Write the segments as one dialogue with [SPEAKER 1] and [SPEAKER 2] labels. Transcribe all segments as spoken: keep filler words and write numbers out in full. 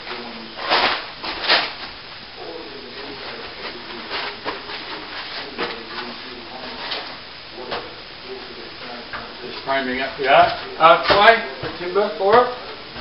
[SPEAKER 1] Just framing up the arch, archway, the timber for it.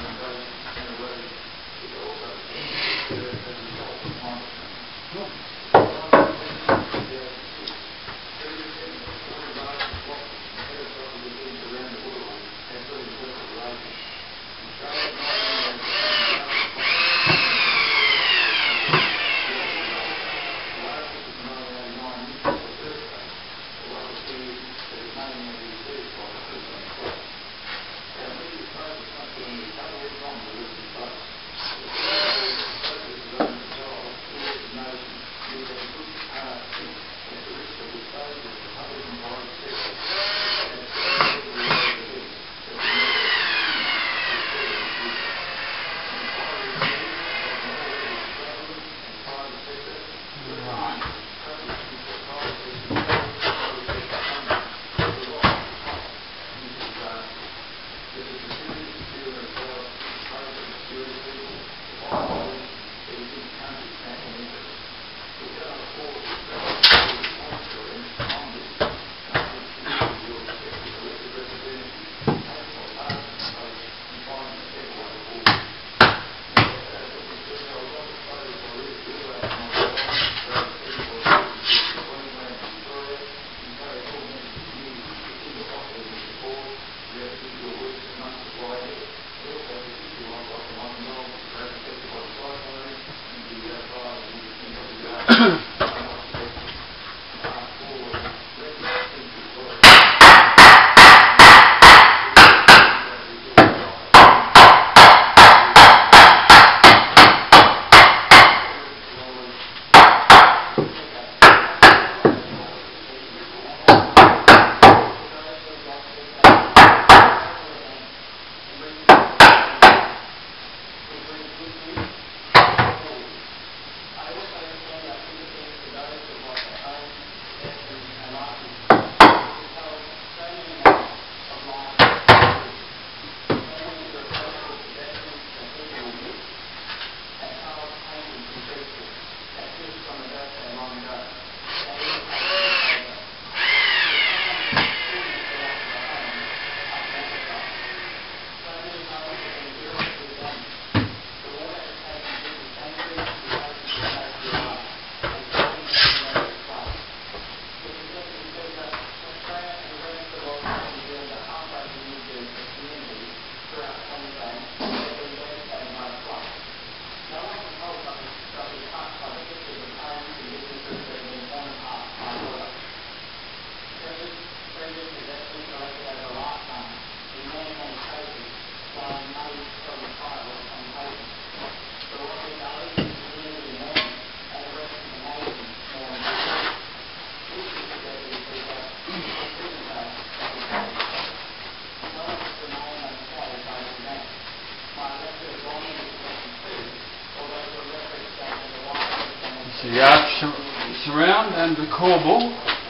[SPEAKER 1] The arch surround and the corbel.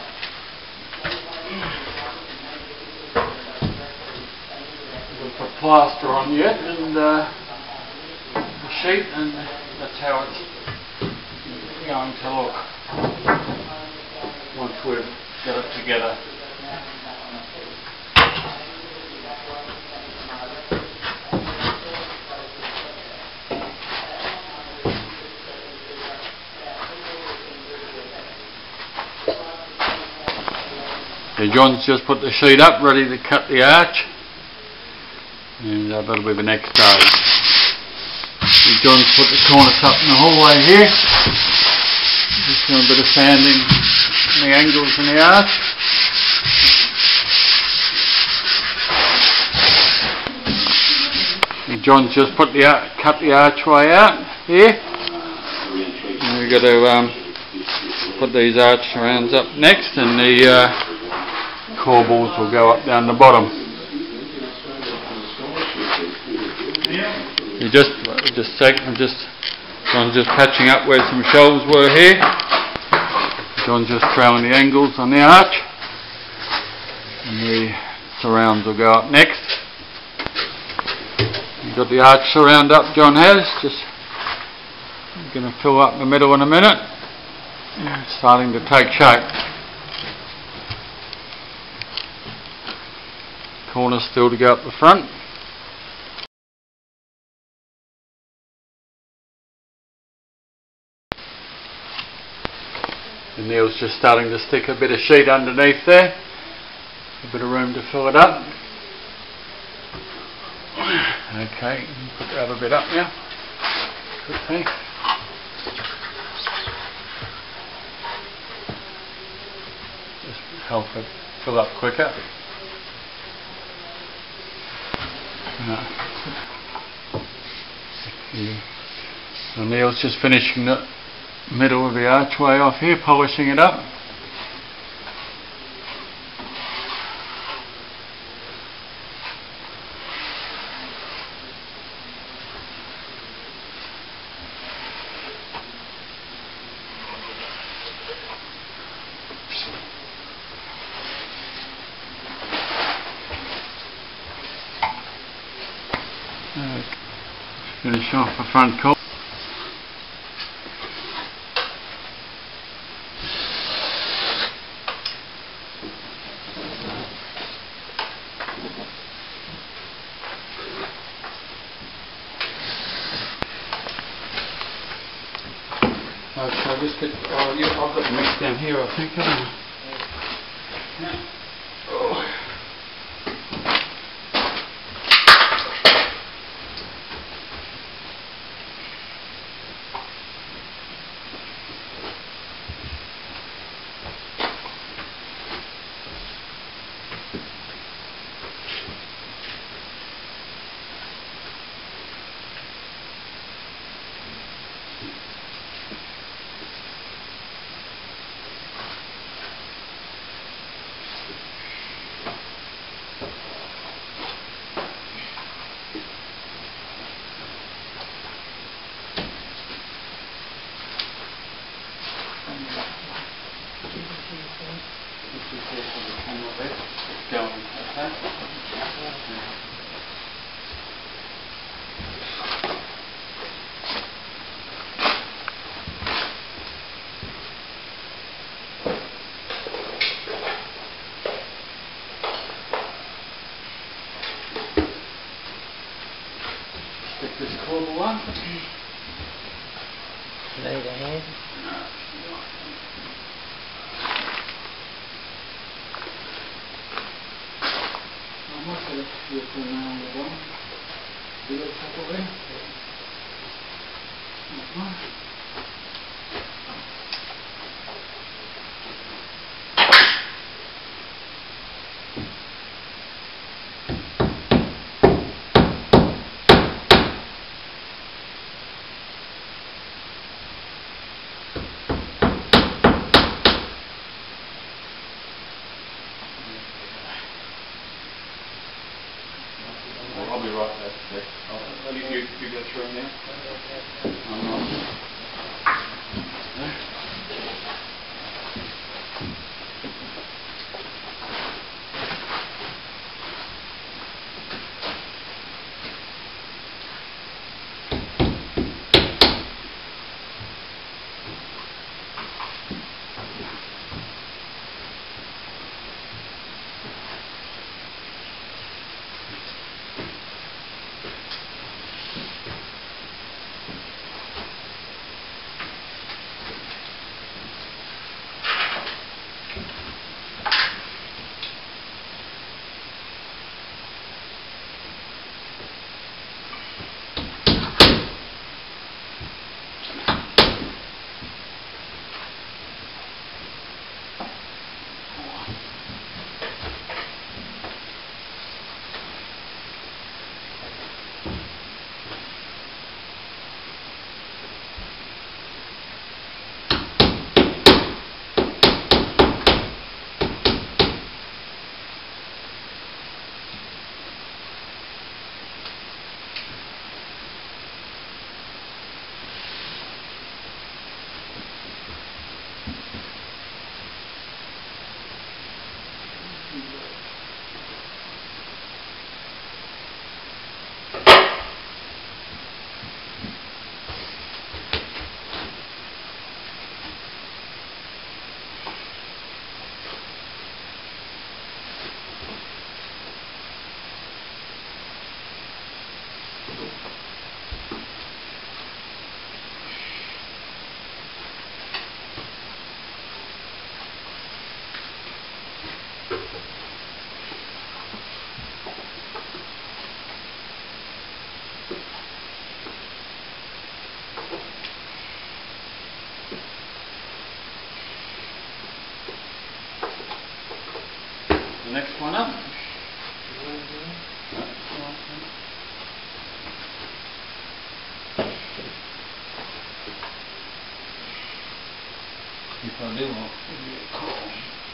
[SPEAKER 1] We'll put plaster on yet and uh, the sheet, and that's how it's going to look once we've got it together. So John's just put the sheet up, ready to cut the arch, and uh, that'll be the next day. So John's put the cornice up in the hallway here, just doing a bit of sanding in the angles in the arch. And John's just put the cut the archway out here, and we've got to um, put these arch surrounds up next, and the uh, corbels will go up down the bottom. You just just take I'm just John's just patching up where some shelves were here. John's just throwing the angles on the arch, and the surrounds will go up next. You've got the arch surround up, John has, just I'm going to fill up the middle in a minute. It's starting to take shape. Corner still to go up the front. The nail's just starting to stick a bit of sheet underneath there. A bit of room to fill it up. Okay, put the other bit up now. Quickly. Just help it fill up quicker. So Neil's just finishing the middle of the archway off here, polishing it up. Uh, finish off the front corner. Okay, just get, oh yeah, I've got the mix down here I think, haven't I? Yeah. Oh. Stick this corbel on.
[SPEAKER 2] Load ahead.
[SPEAKER 1] I must have to do it now on the one. Do it properly. I'll be right back. You, you, you go through now? I'm not. If I do, I'll give you a call.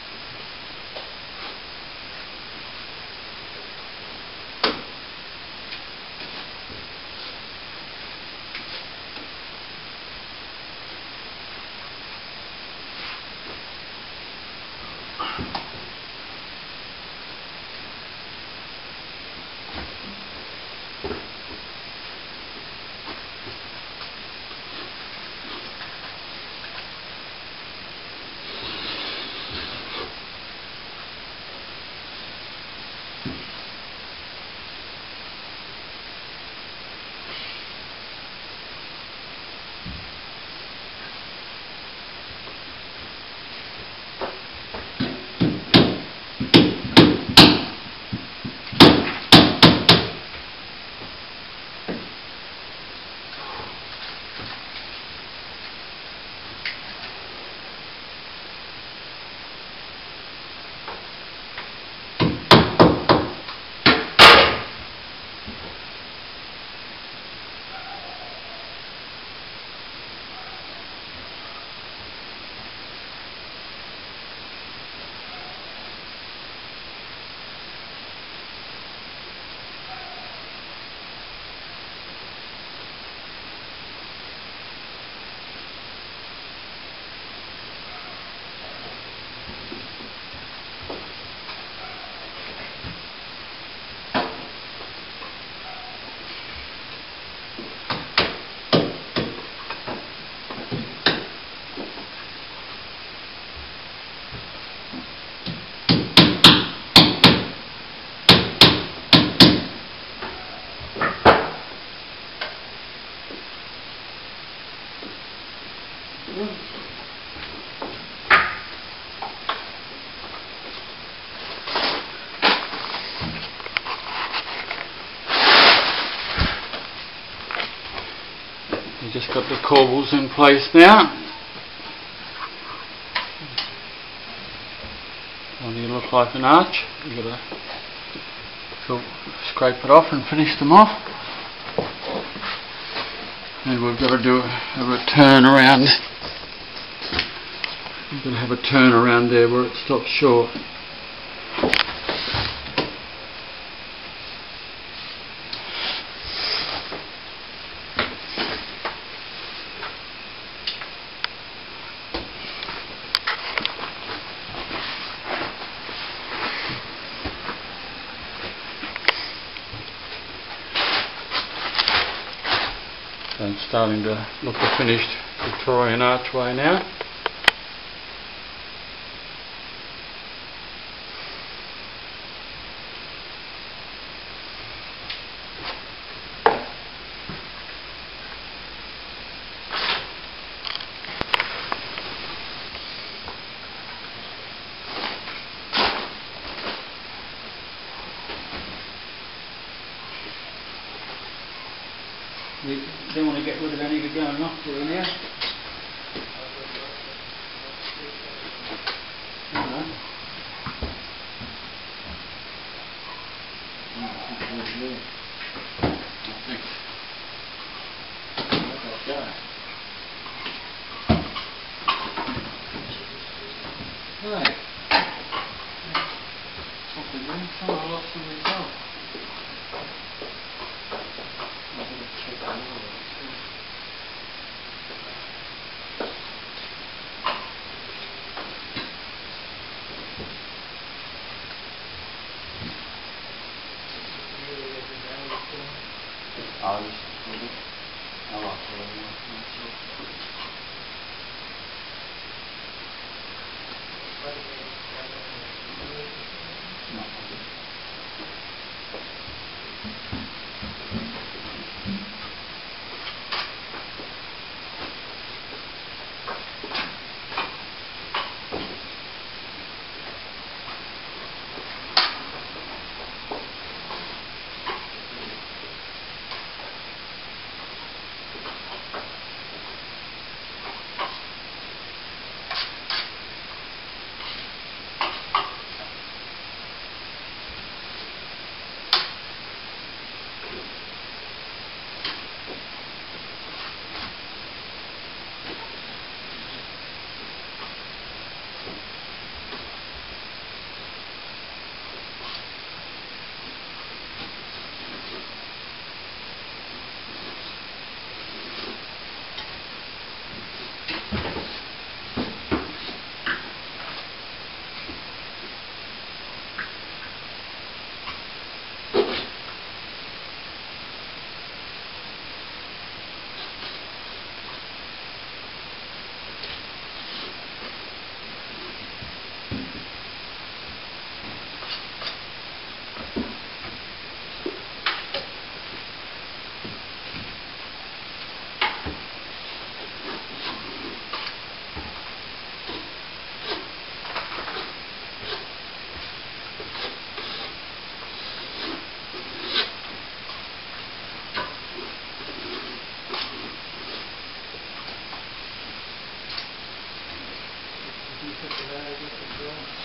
[SPEAKER 1] Just got the corbels in place now. Only look like an arch. You've got to so scrape it off and finish them off. And we've got to do a, have a turn around. We've got to have a turn around there where it stops short. I'm starting to look at the finished Victorian Archway now. You don't want to get rid of any of it going off through now. No. I think. Right. What we doing? Oh, I lost some result. I'll just put it. I'll have to leave it. No.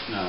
[SPEAKER 1] No.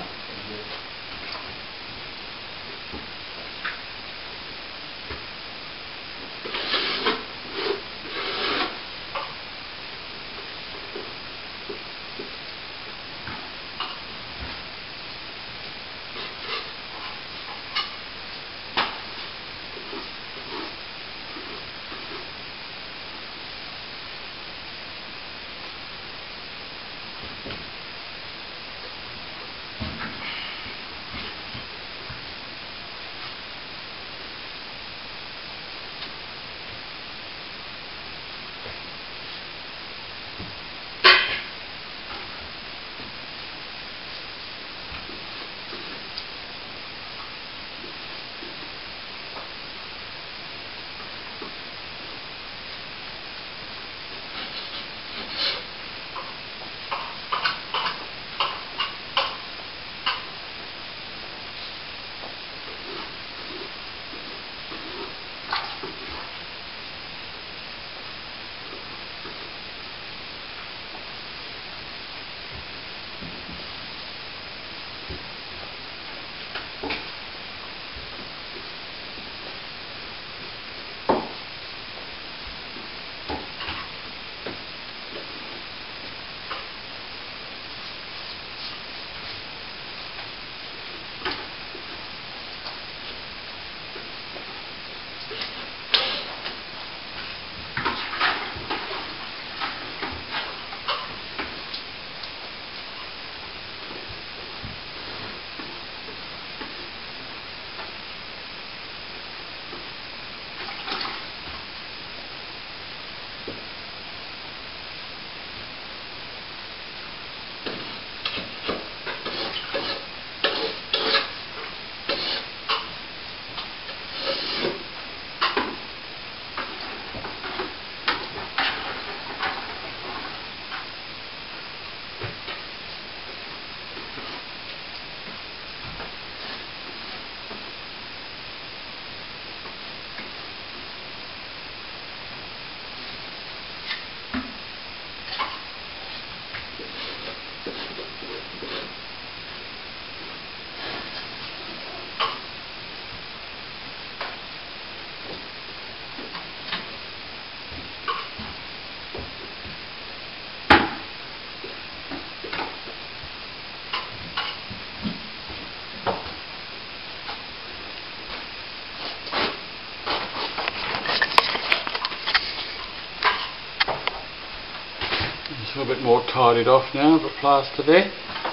[SPEAKER 1] A little bit more tidied off now, the plaster there.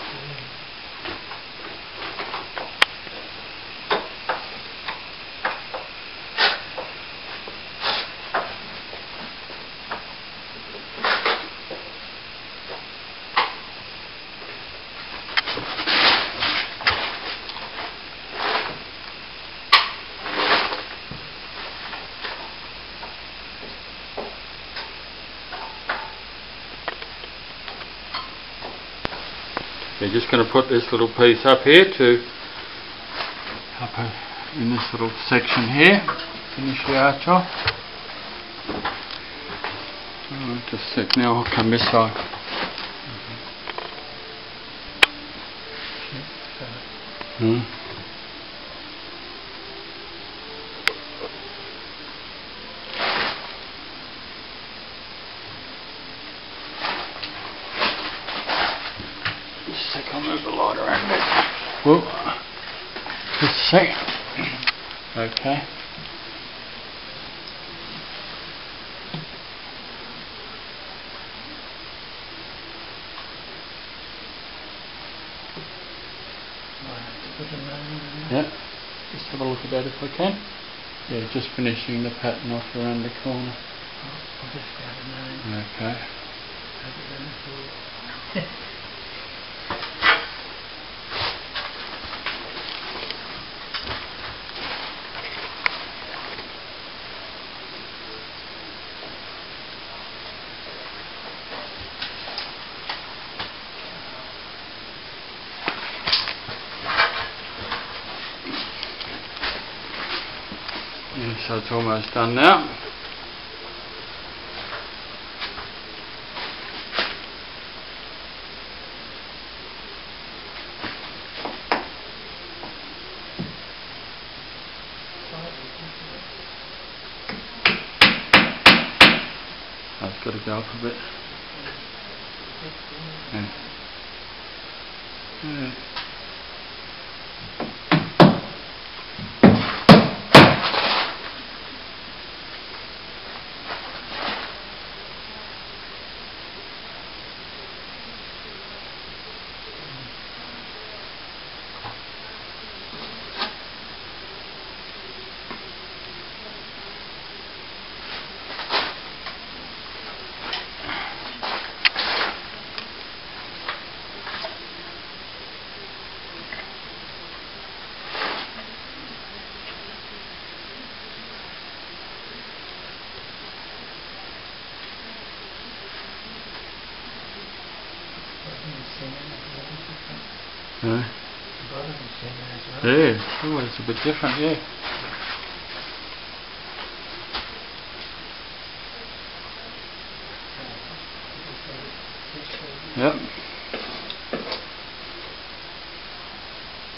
[SPEAKER 1] We're just going to put this little piece up here to up in this little section here, finish the arch off. Oh, just a sec, now I'll come this side. Hmm. Just a sec, I'll move the light around a bit. Whoa. Just a sec. Okay. Yeah, just have a look at that if I can. Yeah, just finishing the pattern off around the corner. Okay. So it's almost done now. I've got to go up a bit. Yeah. Yeah. Huh? Yeah, oh, it's a bit different, yeah. Yep.